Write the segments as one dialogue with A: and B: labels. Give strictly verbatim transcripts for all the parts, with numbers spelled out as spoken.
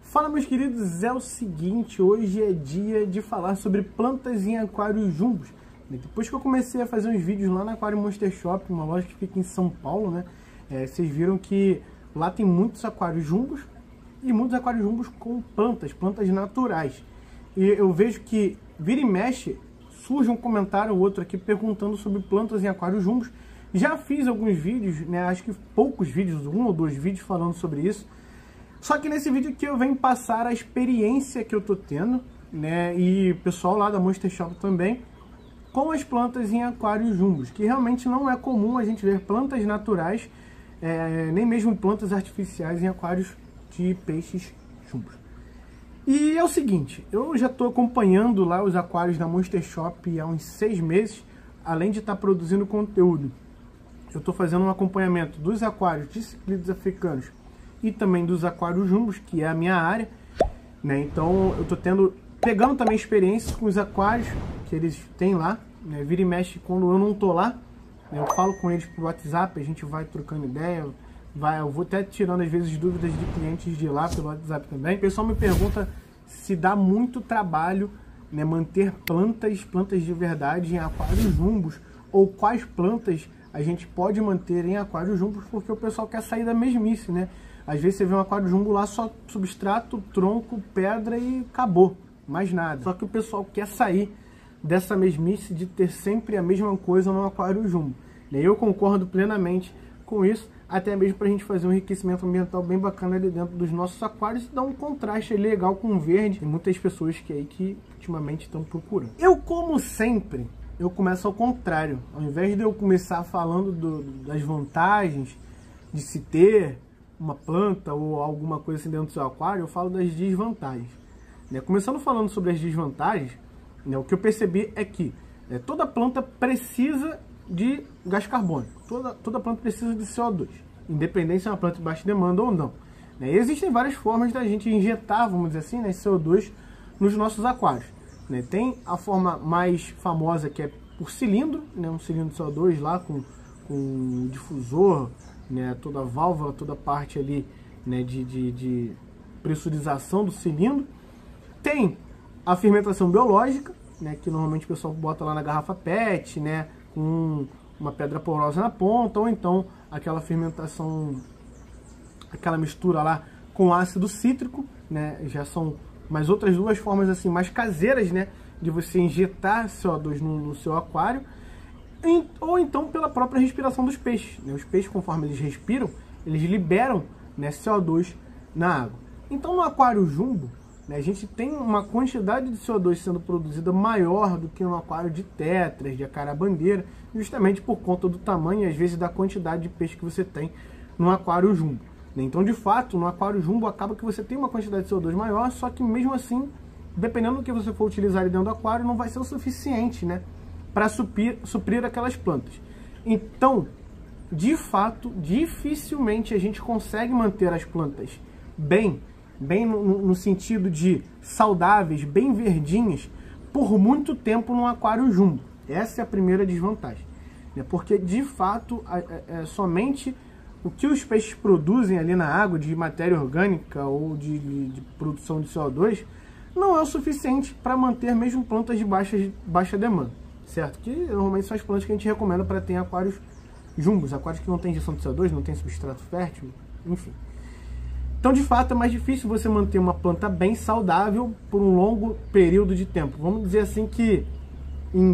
A: Fala, meus queridos, é o seguinte, hoje é dia de falar sobre plantas em aquários jumbos. Depois que eu comecei a fazer uns vídeos lá na Aquário Monster Shop, uma loja que fica em São Paulo, né? É, vocês viram que lá tem muitos aquários jumbos e muitos aquários jumbos com plantas, plantas naturais. E eu vejo que vira e mexe, surge um comentário ou outro aqui perguntando sobre plantas em aquários jumbos. Já fiz alguns vídeos, né? Acho que poucos vídeos, um ou dois vídeos falando sobre isso. Só que nesse vídeo aqui eu venho passar a experiência que eu tô tendo, né, e o pessoal lá da Monster Shop também, com as plantas em aquários jumbos, que realmente não é comum a gente ver plantas naturais, é, nem mesmo plantas artificiais em aquários de peixes jumbos. E é o seguinte, eu já estou acompanhando lá os aquários da Monster Shop há uns seis meses, além de estar produzindo conteúdo. Eu estou fazendo um acompanhamento dos aquários de ciclídeos africanos e também dos aquários jumbos, que é a minha área, né? Então eu tô tendo, pegando também experiências com os aquários que eles têm lá, né? Vira e mexe quando eu não tô lá, né? Eu falo com eles por WhatsApp, a gente vai trocando ideia, vai, eu vou até tirando às vezes dúvidas de clientes de lá pelo WhatsApp também. O pessoal me pergunta se dá muito trabalho, né, manter plantas, plantas de verdade em aquários jumbos, ou quais plantas a gente pode manter em aquários jumbos, porque o pessoal quer sair da mesmice, né? Às vezes você vê um aquário jumbo lá, só substrato, tronco, pedra e acabou, mais nada. Só que o pessoal quer sair dessa mesmice de ter sempre a mesma coisa no aquário jumbo. Eu concordo plenamente com isso, até mesmo para a gente fazer um enriquecimento ambiental bem bacana ali dentro dos nossos aquários e dar um contraste legal com o verde. Tem muitas pessoas que aí que ultimamente estão procurando. Eu, como sempre, eu começo ao contrário. Ao invés de eu começar falando do, das vantagens de se ter uma planta ou alguma coisa assim dentro do seu aquário, eu falo das desvantagens, né? Começando falando sobre as desvantagens, né, o que eu percebi é que, né, toda planta precisa de gás carbônico, toda, toda planta precisa de C O dois, independente se é uma planta de baixa demanda ou não, né? E existem várias formas da gente injetar, vamos dizer assim, né, C O dois nos nossos aquários, né? Tem a forma mais famosa, que é por cilindro, né, um cilindro de C O dois lá com, com um difusor, né, toda a válvula, toda a parte ali, né, de, de, de pressurização do cilindro. Tem a fermentação biológica, né, que normalmente o pessoal bota lá na garrafa P E T, né, com uma pedra porosa na ponta, ou então aquela fermentação, aquela mistura lá com ácido cítrico, né, já são mais outras duas formas assim mais caseiras, né, de você injetar C O dois no, no seu aquário. Ou então pela própria respiração dos peixes, né? Os peixes, conforme eles respiram, eles liberam, né, C O dois na água. Então no aquário jumbo, né, a gente tem uma quantidade de C O dois sendo produzida maior do que no aquário de tetras, de acarabandeira, justamente por conta do tamanho e às vezes da quantidade de peixe que você tem no aquário jumbo, né? Então, de fato, no aquário jumbo acaba que você tem uma quantidade de C O dois maior, só que mesmo assim, dependendo do que você for utilizar ali dentro do aquário, não vai ser o suficiente, né, para suprir, suprir aquelas plantas. Então, de fato, dificilmente a gente consegue manter as plantas bem, bem no, no sentido de saudáveis, bem verdinhas, por muito tempo no aquário jumbo. Essa é a primeira desvantagem, né? Porque, de fato, é, é somente o que os peixes produzem ali na água de matéria orgânica ou de, de, de produção de C O dois não é o suficiente para manter mesmo plantas de baixa, baixa demanda. Certo? Que normalmente são as plantas que a gente recomenda para ter em aquários jumbos, aquários que não tem injeção de C O dois, não tem substrato fértil, enfim. Então, de fato, é mais difícil você manter uma planta bem saudável por um longo período de tempo. Vamos dizer assim que em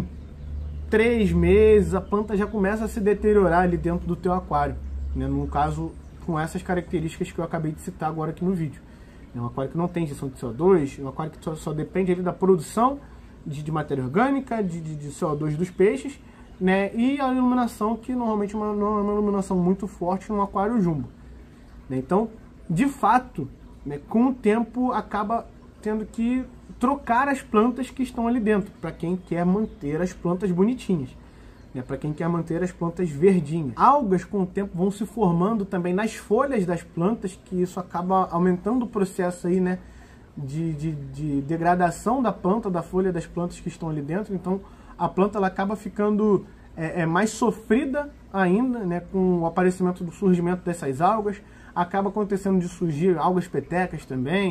A: três meses a planta já começa a se deteriorar ali dentro do teu aquário, né? No caso, com essas características que eu acabei de citar agora aqui no vídeo. É um aquário que não tem injeção de C O dois, um aquário que só, só depende ali da produção De, de matéria orgânica, de, de, de C O dois dos peixes, né? E a iluminação, que normalmente uma, não é uma iluminação muito forte no aquário jumbo, né? Então, de fato, né, com o tempo acaba tendo que trocar as plantas que estão ali dentro, para quem quer manter as plantas bonitinhas, né? Para quem quer manter as plantas verdinhas. Algas com o tempo vão se formando também nas folhas das plantas, que isso acaba aumentando o processo aí, né, De, de, de degradação da planta, da folha das plantas que estão ali dentro. Então a planta ela acaba ficando é, é mais sofrida ainda, né, com o aparecimento do surgimento dessas algas. Acaba acontecendo de surgir algas petecas também,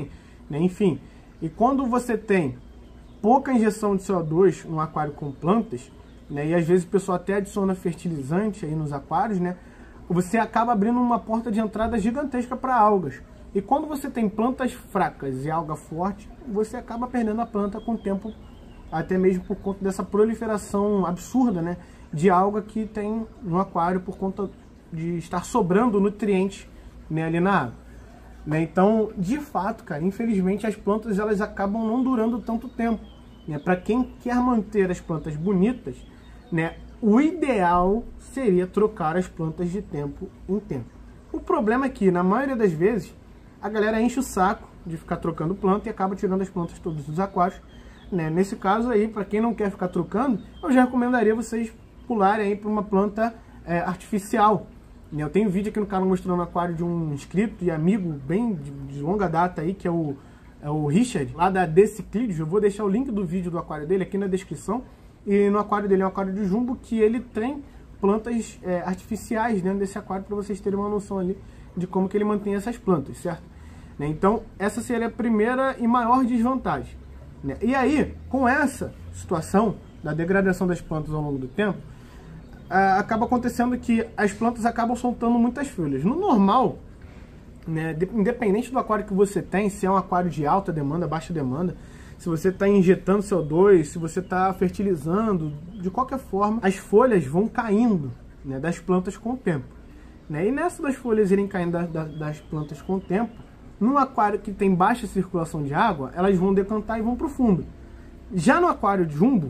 A: né? Enfim, e quando você tem pouca injeção de C O dois no aquário com plantas, né? E às vezes o pessoal até adiciona fertilizante aí nos aquários, né? Você acaba abrindo uma porta de entrada gigantesca para algas. E quando você tem plantas fracas e alga forte, você acaba perdendo a planta com o tempo, até mesmo por conta dessa proliferação absurda, né, de alga que tem no aquário por conta de estar sobrando nutrientes, né, ali na água. Né? Então, de fato, cara, infelizmente as plantas elas acabam não durando tanto tempo. Né? Para quem quer manter as plantas bonitas, né, o ideal seria trocar as plantas de tempo em tempo. O problema é que, na maioria das vezes, a galera enche o saco de ficar trocando planta e acaba tirando as plantas todas dos aquários. Né? Nesse caso aí, para quem não quer ficar trocando, eu já recomendaria vocês pularem aí para uma planta é, artificial. Né? Eu tenho um vídeo aqui no canal mostrando o aquário de um inscrito e amigo bem de, de longa data aí, que é o, é o Richard, lá da Deciclides. Eu vou deixar o link do vídeo do aquário dele aqui na descrição. E no aquário dele é um aquário de jumbo que ele tem plantas é, artificiais dentro desse aquário, para vocês terem uma noção ali de como que ele mantém essas plantas, certo? Né? Então, essa seria a primeira e maior desvantagem. Né? E aí, com essa situação da degradação das plantas ao longo do tempo, ah, acaba acontecendo que as plantas acabam soltando muitas folhas. No normal, né, independente do aquário que você tem, se é um aquário de alta demanda, baixa demanda, se você está injetando C O dois, se você está fertilizando, de qualquer forma, as folhas vão caindo, né, das plantas com o tempo. Né? E nessa das folhas irem caindo da, da, das plantas com o tempo, num aquário que tem baixa circulação de água, elas vão decantar e vão para o fundo. Já no aquário de jumbo,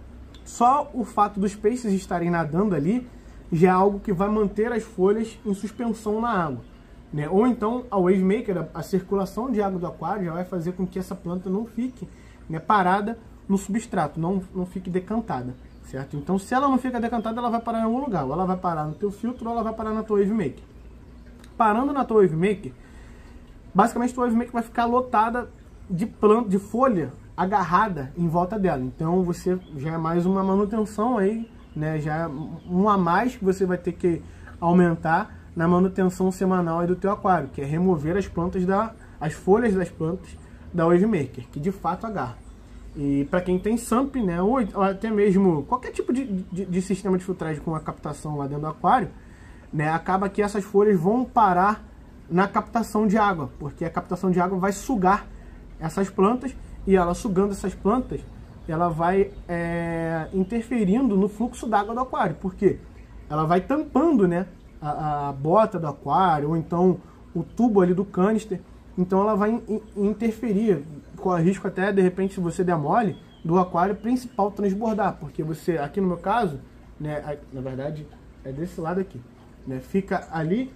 A: só o fato dos peixes estarem nadando ali já é algo que vai manter as folhas em suspensão na água. Né? Ou então a wave maker, a, a circulação de água do aquário, já vai fazer com que essa planta não fique, né, parada no substrato, não, não fique decantada. Certo? Então, se ela não fica decantada, ela vai parar em algum lugar. Ou ela vai parar no teu filtro, ou ela vai parar na tua wave maker. Parando na tua wave maker, basicamente a tua wave maker vai ficar lotada de planta, de folha agarrada em volta dela. Então, você já é mais uma manutenção aí, né? Já é um a mais que você vai ter que aumentar na manutenção semanal aí do teu aquário, que é remover as plantas da, as folhas das plantas da wave maker, que de fato agarra. E para quem tem S U M P, né, ou até mesmo qualquer tipo de, de, de sistema de filtragem com a captação lá dentro do aquário, né, acaba que essas folhas vão parar na captação de água, porque a captação de água vai sugar essas plantas, e ela sugando essas plantas, ela vai é, interferindo no fluxo d'água do aquário, porque ela vai tampando, né, a, a bota do aquário, ou então o tubo ali do canister. Então ela vai in, interferir, corre risco até, de repente, se você der mole, do aquário principal transbordar, porque você, aqui no meu caso, né, na verdade é desse lado aqui, né, fica ali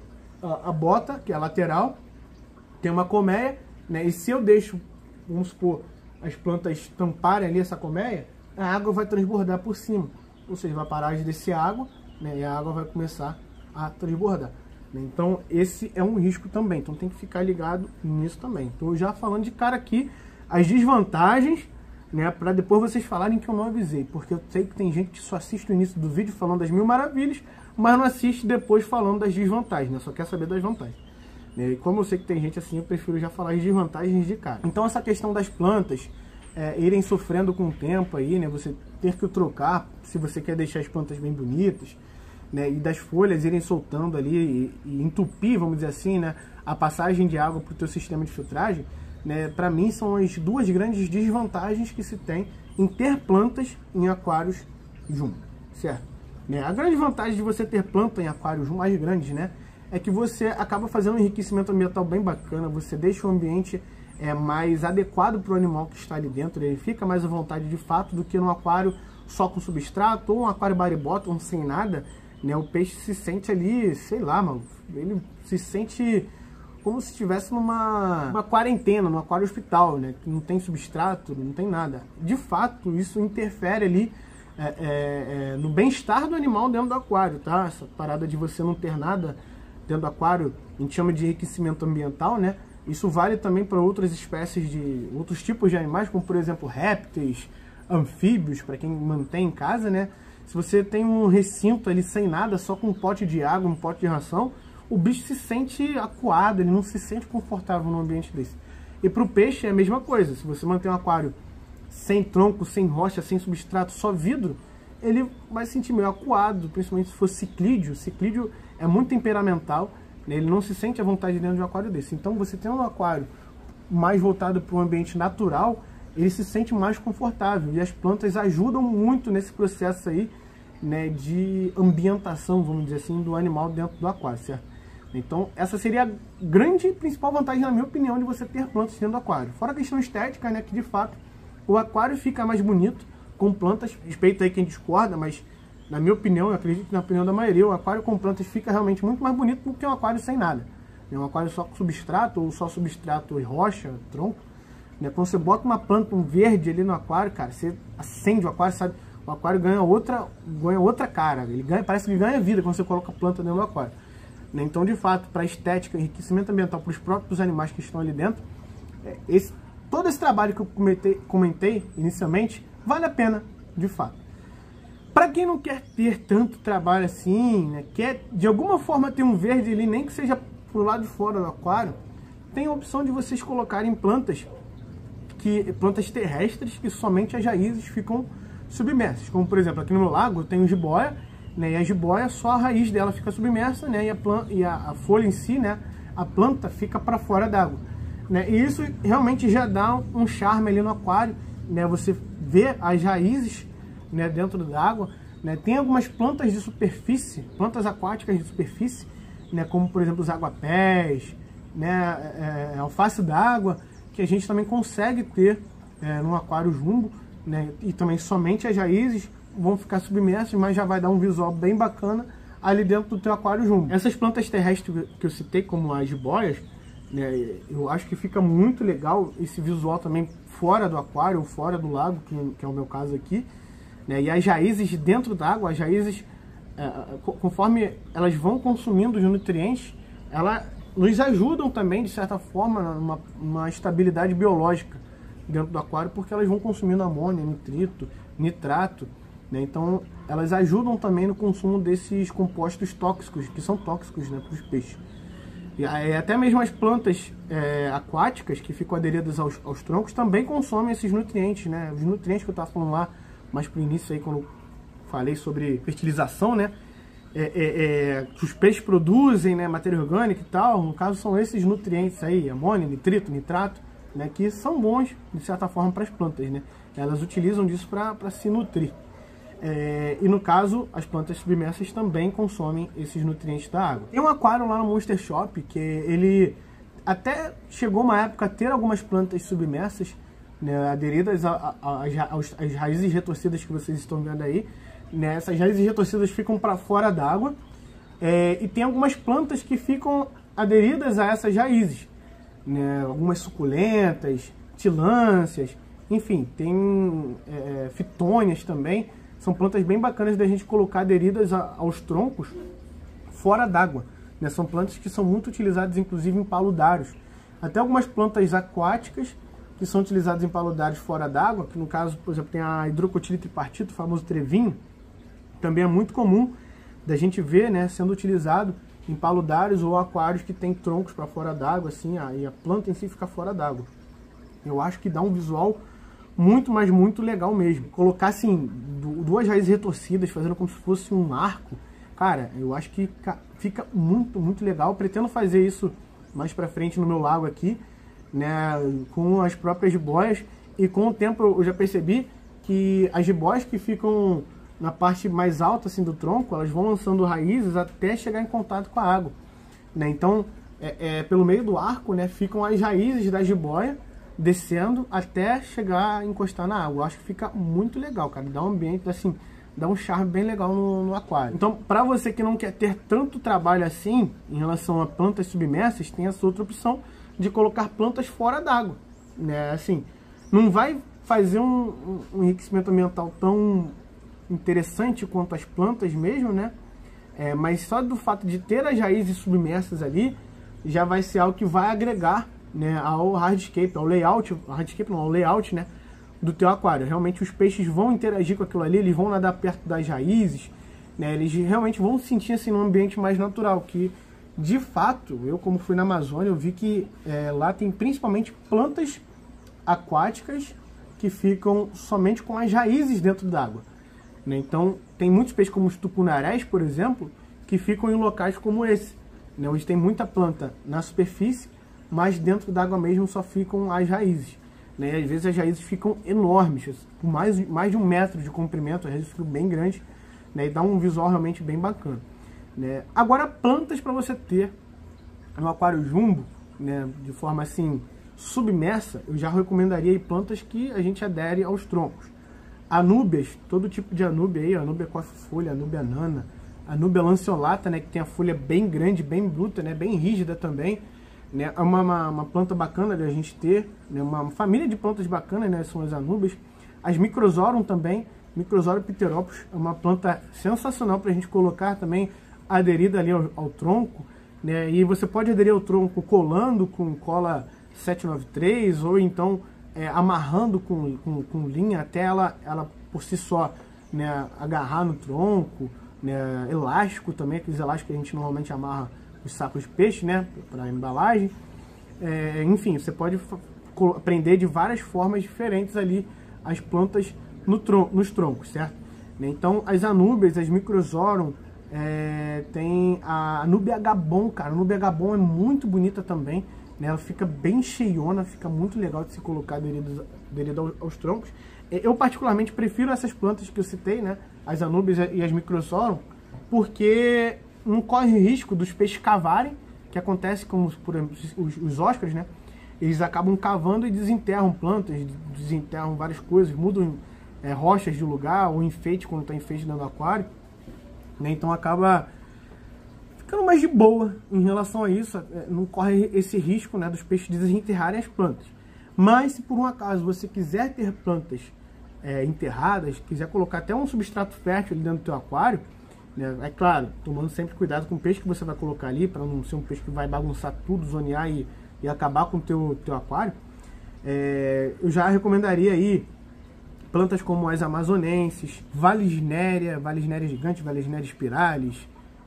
A: a, a bota, que é a lateral, tem uma colmeia, né, e se eu deixo, vamos supor, as plantas tamparem ali essa colmeia, a água vai transbordar por cima, ou seja, vai parar de descer água, né, e a água vai começar a transbordar. Então esse é um risco também, então tem que ficar ligado nisso também. Estou já falando de cara aqui as desvantagens, né, para depois vocês falarem que eu não avisei, porque eu sei que tem gente que só assiste o início do vídeo falando das mil maravilhas, mas não assiste depois falando das desvantagens, né, só quer saber das vantagens. E como eu sei que tem gente assim, eu prefiro já falar as desvantagens de cara. Então essa questão das plantas é, irem sofrendo com o tempo aí, né, você ter que trocar se você quer deixar as plantas bem bonitas, né, e das folhas irem soltando ali e, e entupir, vamos dizer assim, né, a passagem de água para o teu sistema de filtragem, né, para mim são as duas grandes desvantagens que se tem em ter plantas em aquários jumbo, certo? Né, a grande vantagem de você ter planta em aquários mais grandes, né, é que você acaba fazendo um enriquecimento ambiental bem bacana, você deixa o ambiente é, mais adequado para o animal que está ali dentro, ele fica mais à vontade de fato do que num aquário só com substrato, ou um aquário body bottom sem nada, né, o peixe se sente ali, sei lá, mano, ele se sente como se estivesse numa uma quarentena, num aquário hospital, né, que não tem substrato, não tem nada. De fato, isso interfere ali é, é, é, no bem-estar do animal dentro do aquário, tá? Essa parada de você não ter nada dentro do aquário, a gente chama de enriquecimento ambiental, né? Isso vale também para outras espécies de, outros tipos de animais, como por exemplo répteis, anfíbios, para quem mantém em casa, né? Se você tem um recinto ali sem nada, só com um pote de água, um pote de ração, o bicho se sente acuado, ele não se sente confortável num ambiente desse. E para o peixe é a mesma coisa. Se você manter um aquário sem tronco, sem rocha, sem substrato, só vidro, ele vai se sentir meio acuado, principalmente se for ciclídeo. Ciclídeo é muito temperamental, né? Ele não se sente à vontade dentro de um aquário desse. Então, você tendo um aquário mais voltado para um ambiente natural, ele se sente mais confortável. E as plantas ajudam muito nesse processo aí, né, de ambientação, vamos dizer assim, do animal dentro do aquário, certo? Então, essa seria a grande e principal vantagem, na minha opinião, de você ter plantas dentro do aquário. Fora a questão estética, né, que de fato o aquário fica mais bonito com plantas. Respeito aí quem discorda, mas na minha opinião, eu acredito que na opinião da maioria, o aquário com plantas fica realmente muito mais bonito do que um aquário sem nada. Um aquário só com substrato, ou só substrato e rocha, tronco. Né? Quando você bota uma planta, um verde ali no aquário, cara, você acende o aquário, sabe? O aquário ganha outra, ganha outra cara. Ele ganha, parece que ganha vida quando você coloca a planta dentro do aquário. Né? Então, de fato, para estética, enriquecimento ambiental, para os próprios animais que estão ali dentro, esse, todo esse trabalho que eu comentei, comentei inicialmente, vale a pena, de fato. Para quem não quer ter tanto trabalho assim, né, quer de alguma forma ter um verde ali, nem que seja pro lado de fora do aquário, tem a opção de vocês colocarem plantas, que, plantas terrestres que somente as raízes ficam submersas. Como, por exemplo, aqui no meu lago tem um jiboia, né, e a jiboia, só a raiz dela fica submersa, né, e, a, planta, e a, a folha em si, né, a planta fica para fora d'água. Né, e isso realmente já dá um charme ali no aquário, né, você vê as raízes, né, dentro d'água. Né, tem algumas plantas de superfície, plantas aquáticas de superfície, né, como por exemplo os aguapés, né, é, alface d'água, que a gente também consegue ter é, num aquário jumbo, né, e também somente as raízes vão ficar submersas, mas já vai dar um visual bem bacana ali dentro do teu aquário jumbo. Essas plantas terrestres que eu citei, como as jiboias, né, eu acho que fica muito legal esse visual também fora do aquário ou fora do lago, que, que é o meu caso aqui. Né, e as raízes dentro d'água, as raízes, é, conforme elas vão consumindo os nutrientes, elas nos ajudam também, de certa forma, numa, numa estabilidade biológica dentro do aquário, porque elas vão consumindo amônia, nitrito, nitrato. Né, então, elas ajudam também no consumo desses compostos tóxicos, que são tóxicos, né, para os peixes. E até mesmo as plantas é, aquáticas que ficam aderidas aos, aos troncos também consomem esses nutrientes. Né, os nutrientes que eu estava falando lá mais para o início, aí, quando eu falei sobre fertilização, né? É, é, é, que os peixes produzem, né, matéria orgânica e tal, no caso são esses nutrientes aí, amônia, nitrito, nitrato, né, que são bons, de certa forma, para as plantas. Né? Elas utilizam disso para se nutrir. É, e no caso, as plantas submersas também consomem esses nutrientes da água. Tem um aquário lá no Monster Shop, que ele até chegou uma época a ter algumas plantas submersas, né, aderidas às raízes retorcidas que vocês estão vendo aí. Né, essas raízes retorcidas ficam para fora d'água, é, e tem algumas plantas que ficam aderidas a essas raízes. Né, algumas suculentas, tilâncias, enfim, tem é, fitônias também. São plantas bem bacanas da gente colocar aderidas a, aos troncos fora d'água. Né, são plantas que são muito utilizadas, inclusive, em paludários. Até algumas plantas aquáticas que são utilizadas em paludários fora d'água, que no caso, por exemplo, tem a hidrocotile tripartite, o famoso trevinho, também é muito comum da gente ver, né, sendo utilizado em paludários ou aquários que tem troncos para fora d'água, assim, a, e a planta em si fica fora d'água. Eu acho que dá um visual muito, mas muito legal mesmo. Colocar, assim, duas raízes retorcidas, fazendo como se fosse um arco, cara, eu acho que fica muito, muito legal. Eu pretendo fazer isso mais para frente no meu lago aqui, né, com as próprias jiboias, e com o tempo eu já percebi que as jiboias que ficam na parte mais alta assim do tronco, elas vão lançando raízes até chegar em contato com a água. Né? Então, é, é, pelo meio do arco, né, ficam as raízes da jiboia descendo até chegar a encostar na água. Eu acho que fica muito legal, cara. Dá um ambiente, assim, dá um charme bem legal no, no aquário. Então, para você que não quer ter tanto trabalho assim em relação a plantas submersas, tem essa outra opção de colocar plantas fora d'água. Né? Assim, não vai fazer um, um, um enriquecimento ambiental tão interessante quanto as plantas mesmo, né? É, mas só do fato de ter as raízes submersas ali, já vai ser algo que vai agregar, né, ao hardscape, ao layout, ao hardscape não, ao layout, né, do teu aquário. Realmente os peixes vão interagir com aquilo ali, eles vão nadar perto das raízes, né? Eles realmente vão se sentir assim num ambiente mais natural, que de fato, eu como fui na Amazônia, eu vi que é, lá tem principalmente plantas aquáticas que ficam somente com as raízes dentro d'água, né? Então, tem muitos peixes como os tucunarés, por exemplo, que ficam em locais como esse, né? Onde tem muita planta na superfície, mas dentro d'água mesmo só ficam as raízes, né? E às vezes as raízes ficam enormes, com mais, mais de um metro de comprimento, às vezes ficam bem grandes, né? E dá um visual realmente bem bacana, né? Agora, plantas para você ter no aquário jumbo, né, de forma assim submersa, eu já recomendaria aí plantas que a gente adere aos troncos. Anúbias, todo tipo de anúbia aí, anúbia coffefolha, anúbia nana, anúbia lanceolata, né, que tem a folha bem grande, bem bruta, né, bem rígida também, né, é uma, uma, uma planta bacana de a gente ter, né, uma família de plantas bacanas, né, são as anúbias. As Microzorum também, Microzorum pteropus, é uma planta sensacional para a gente colocar também aderida ali ao, ao tronco, né, e você pode aderir ao tronco colando com cola sete nove três, ou então é, amarrando com, com, com linha até ela, ela por si só, né, agarrar no tronco, né, elástico também, aqueles elásticos que a gente normalmente amarra os sacos de peixe, né, para embalagem. É, enfim, você pode prender de várias formas diferentes ali as plantas no tron nos troncos, certo? Então, as anúbias, as Microzorum, é, tem a Anúbia gabon, cara. A Anúbia gabon é muito bonita também, né? Ela fica bem cheiona, fica muito legal de se colocar aderido, aderido aos, aos troncos. Eu particularmente prefiro essas plantas que eu citei, né? As anúbias e as Microzorum, porque não corre risco dos peixes cavarem, que acontece com os, por exemplo, os, os óscaros, né? Eles acabam cavando e desenterram plantas, desenterram várias coisas, mudam é, rochas de lugar, ou enfeite quando está enfeite dentro do aquário, né? Então acaba ficando mais de boa em relação a isso, não corre esse risco, né, dos peixes desenterrarem as plantas. Mas se por um acaso você quiser ter plantas é, enterradas, quiser colocar até um substrato fértil ali dentro do teu aquário, né, é claro, tomando sempre cuidado com o peixe que você vai colocar ali, para não ser um peixe que vai bagunçar tudo, zonear e, e acabar com o teu, teu aquário, é, eu já recomendaria aí plantas como as amazonenses, Vallisneria, Vallisneria gigante, Vallisneria spiralis,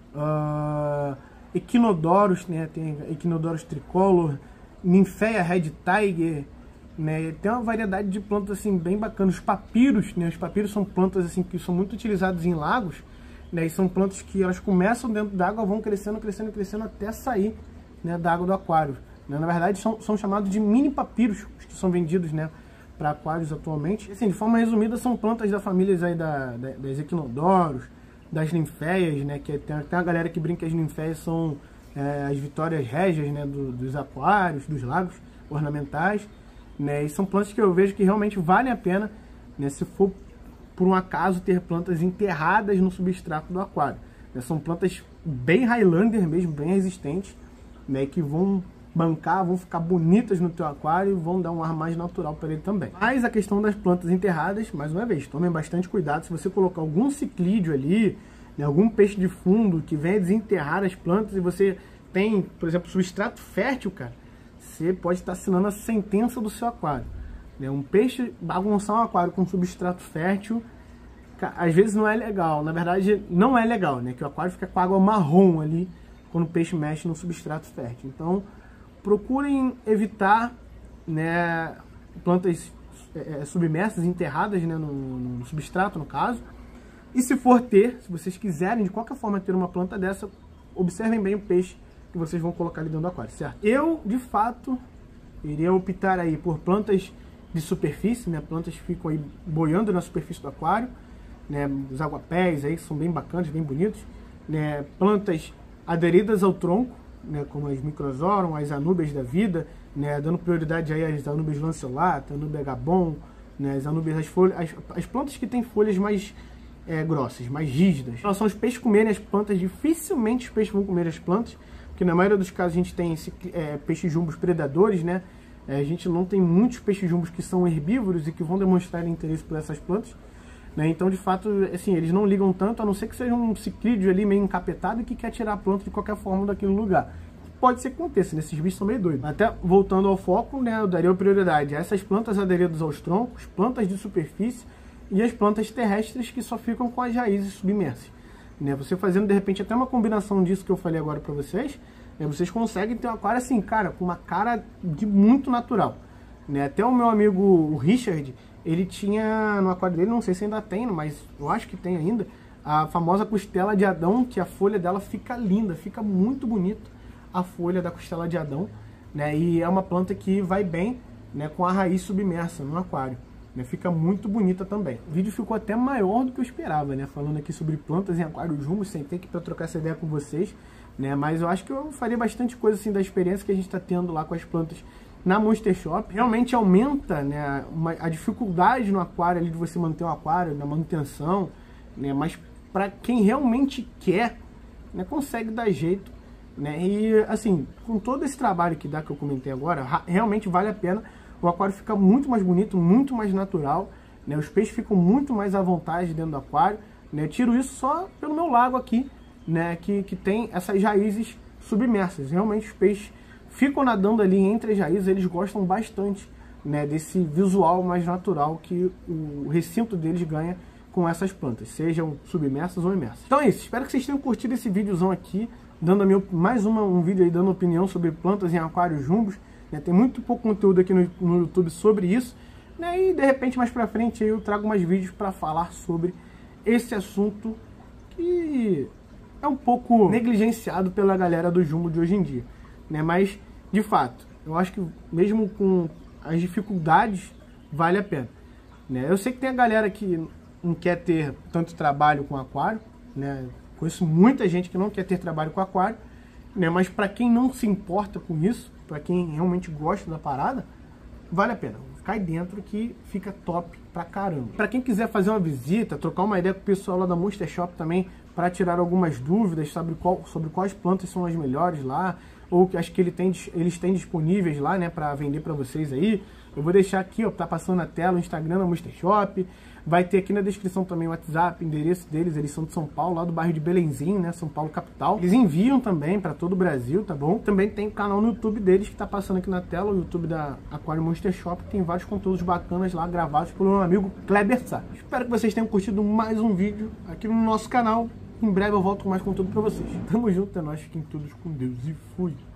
A: uh, Echinodoros, né, tem Echinodoros tricolor, Nymphea red tiger, né, tem uma variedade de plantas assim bem bacanas. Os papiros, né, os papiros são plantas assim que são muito utilizadas em lagos, né, e são plantas que elas começam dentro da água, vão crescendo, crescendo, crescendo até sair, né, da água do aquário. Né, na verdade são, são chamados de mini papiros, os que são vendidos, né, para aquários atualmente. Assim, de forma resumida, são plantas da família aí da, da, das Echinodoros, das ninféias, né, que tem, tem uma galera que brinca que as ninféias são é, as vitórias régias, né, do, dos aquários, dos lagos ornamentais, né, e são plantas que eu vejo que realmente valem a pena, né, se for por um acaso ter plantas enterradas no substrato do aquário. Né, são plantas bem Highlander mesmo, bem resistentes, né, que vão bancar, vão ficar bonitas no teu aquário e vão dar um ar mais natural para ele também. Mas a questão das plantas enterradas, mais uma vez, tomem bastante cuidado. Se você colocar algum ciclídeo ali, né, algum peixe de fundo que venha desenterrar as plantas e você tem, por exemplo, substrato fértil, cara, você pode estar assinando a sentença do seu aquário. Né, um peixe bagunçar um aquário com substrato fértil, cara, às vezes não é legal. Na verdade, não é legal, né? Que o aquário fica com água marrom ali quando o peixe mexe no substrato fértil. Então, procurem evitar, né, plantas é, submersas, enterradas, né, no, no substrato, no caso. E se for ter, se vocês quiserem de qualquer forma ter uma planta dessa, observem bem o peixe que vocês vão colocar ali dentro do aquário, certo? Eu, de fato, iria optar aí por plantas de superfície, né, plantas que ficam aí boiando na superfície do aquário, né, os aguapés aí, que são bem bacanas, bem bonitos, né, plantas aderidas ao tronco, né, como as Microzorum, as anúbias da vida, né, dando prioridade aí às anúbias lanceolata, anúbia gabon, né, as anúbias, as, folhas, as, as plantas que têm folhas mais é, grossas, mais rígidas. Elas são os peixes comerem as plantas, dificilmente os peixes vão comer as plantas, porque na maioria dos casos a gente tem esse, é, peixes jumbos predadores, né, é, a gente não tem muitos peixes jumbos que são herbívoros e que vão demonstrar interesse por essas plantas. Né, então, de fato, assim, eles não ligam tanto, a não ser que seja um ciclídeo ali meio encapetado e que quer tirar a planta de qualquer forma daquele lugar. Pode ser que aconteça, nesses bichos são meio doidos. Até voltando ao foco, né, eu daria prioridade a essas plantas aderidas aos troncos, plantas de superfície e as plantas terrestres que só ficam com as raízes submersas. Né, você fazendo, de repente, até uma combinação disso que eu falei agora para vocês, né, vocês conseguem ter um aquário assim, cara, com uma cara de muito natural, né? Até o meu amigo o Richard, ele tinha no aquário dele, não sei se ainda tem, mas eu acho que tem ainda, a famosa costela de Adão, que a folha dela fica linda, fica muito bonita a folha da costela de Adão, né? E é uma planta que vai bem, né, com a raiz submersa no aquário, né? Fica muito bonita também. O vídeo ficou até maior do que eu esperava, né? Falando aqui sobre plantas em aquário jumbo, sem ter que pra trocar essa ideia com vocês, né? Mas eu acho que eu faria bastante coisa assim da experiência que a gente está tendo lá com as plantas na Monster Shop. Realmente aumenta, né, uma, a dificuldade no aquário ali de você manter o aquário, na manutenção, né? Mas para quem realmente quer, né, consegue dar jeito, né? E assim, com todo esse trabalho que dá, que eu comentei agora, realmente vale a pena. O aquário fica muito mais bonito, muito mais natural, né? Os peixes ficam muito mais à vontade dentro do aquário, né? Eu tiro isso só pelo meu lago aqui, né, que, que tem essas raízes submersas. Realmente os peixes ficam nadando ali entre as raízes, eles gostam bastante, né, desse visual mais natural que o recinto deles ganha com essas plantas, sejam submersas ou imersas. Então é isso, espero que vocês tenham curtido esse videozão aqui, dando a minha, mais uma, um vídeo aí dando opinião sobre plantas em aquários jumbos, né? Tem muito pouco conteúdo aqui no, no YouTube sobre isso, né? E de repente mais pra frente aí eu trago mais vídeos para falar sobre esse assunto que é um pouco negligenciado pela galera do jumbo de hoje em dia, né? Mas, de fato, eu acho que mesmo com as dificuldades, vale a pena, né? Eu sei que tem a galera que não quer ter tanto trabalho com aquário, né? Conheço muita gente que não quer ter trabalho com aquário, né? Mas para quem não se importa com isso, para quem realmente gosta da parada, vale a pena. Cai dentro que fica top pra caramba. Para quem quiser fazer uma visita, trocar uma ideia com o pessoal lá da Monster Shop também, para tirar algumas dúvidas sobre, qual, sobre quais plantas são as melhores lá, ou que acho que ele tem, eles têm disponíveis lá, né, para vender para vocês aí. Eu vou deixar aqui, ó, tá passando na tela o Instagram da Monster Shop. Vai ter aqui na descrição também o WhatsApp, o endereço deles. Eles são de São Paulo, lá do bairro de Belenzinho, né, São Paulo capital. Eles enviam também para todo o Brasil, tá bom? Também tem o canal no YouTube deles que tá passando aqui na tela, o YouTube da Aquário Monster Shop, que tem vários conteúdos bacanas lá gravados pelo meu amigo Kleber Sá. Espero que vocês tenham curtido mais um vídeo aqui no nosso canal. Em breve eu volto com mais conteúdo pra vocês. Tamo junto, é nóis, fiquem todos com Deus e fui!